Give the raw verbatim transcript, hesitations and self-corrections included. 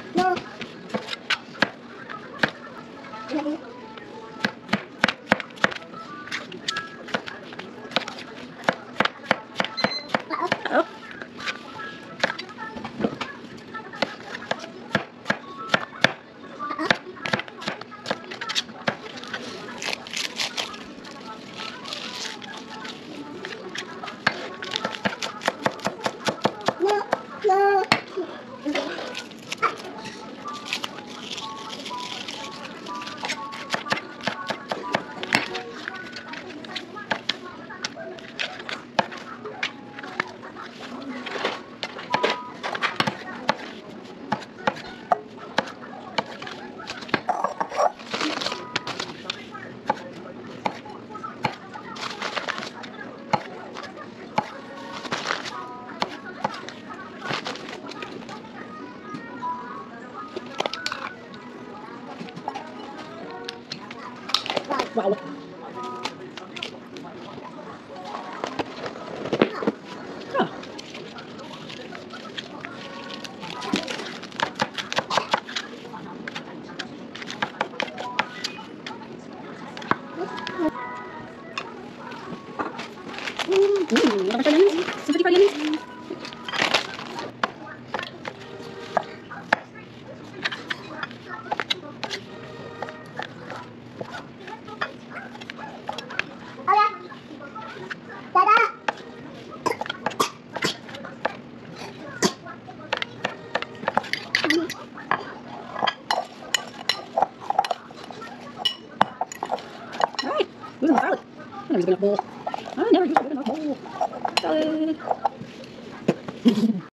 No. Oh. No. No. Wow. Oh. Mm, what about your onions? Sympathy for the onions? Hola. Dada. Alright, who's in the salad? I'm gonna use a bowl.